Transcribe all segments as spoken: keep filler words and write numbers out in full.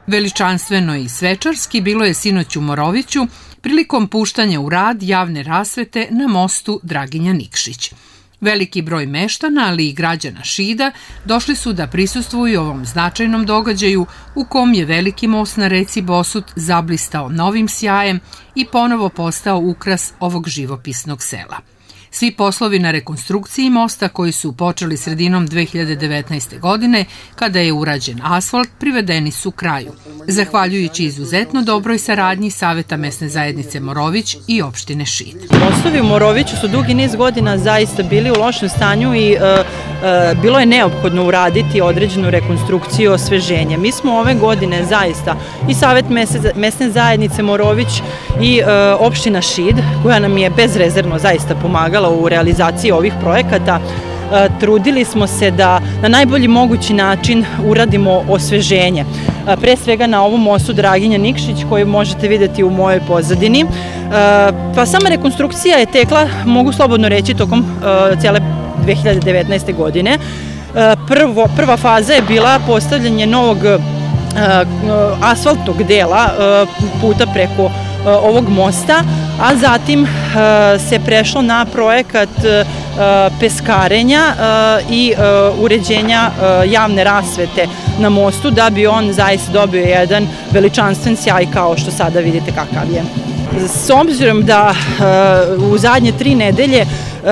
Veličanstveno i svečarski bilo je sinoć u Moroviću prilikom puštanja u rad javne rasvete na mostu Draginja Nikšić. Veliki broj meštana, ali i građana Šida, došli su da prisustvuju ovom značajnom događaju u kom je veliki most na reci Bosut zablistao novim sjajem i ponovo postao ukras ovog živopisnog sela. Svi poslovi na rekonstrukciji mosta koji su počeli sredinom dve hiljade devetnaeste. godine, kada je urađen asfalt, privedeni su kraju, zahvaljujući izuzetno dobroj saradnji Saveta mesne zajednice Morović i opštine Šid. Mostovi u Moroviću su dugi niz godina zaista bili u lošem stanju i e, e, bilo je neophodno uraditi određenu rekonstrukciju i osveženje. Mi smo ove godine zaista i Savet mesne zajednice Morović i e, opština Šid, koja nam je bezrezervno zaista pomagala u realizaciji ovih projekata, trudili smo se da na najbolji mogući način uradimo osveženje. Pre svega na ovom mostu Draginja Nikšić koji možete vidjeti u mojoj pozadini. Pa sama rekonstrukcija je tekla, mogu slobodno reći, tokom cijele dve hiljade devetnaeste. godine. Prvo, prva faza je bila postavljanje novog asfaltnog dela puta preko ovog mosta, a zatim se prešlo na projekat peskarenja i uređenja javne rasvete na mostu da bi on zaista dobio jedan veličanstven sjaj kao što sada vidite kakav je. S obzirom da u zadnje tri nedelje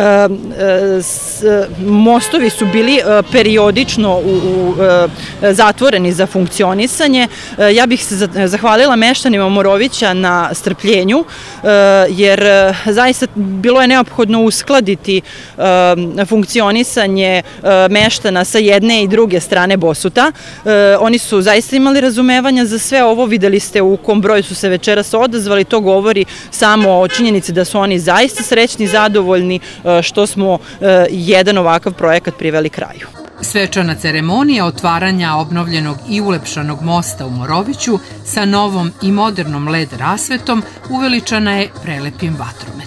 mostovi su bili periodično zatvoreni za funkcionisanje, ja bih se zahvalila meštanima Morovića na strpljenju, jer zaista bilo je neophodno uskladiti funkcionisanje meštana sa jedne i druge strane Bosuta. Oni su zaista imali razumevanja za sve ovo, videli ste u kom broju su se večeras odazvali, to govori samo o činjenici da su oni zaista srećni i zadovoljni što smo jedan ovakav projekat priveli kraju. Svečana ceremonija otvaranja obnovljenog i ulepšanog mosta u Moroviću sa novom i modernom led rasvetom uveličana je prelepim vatrometom.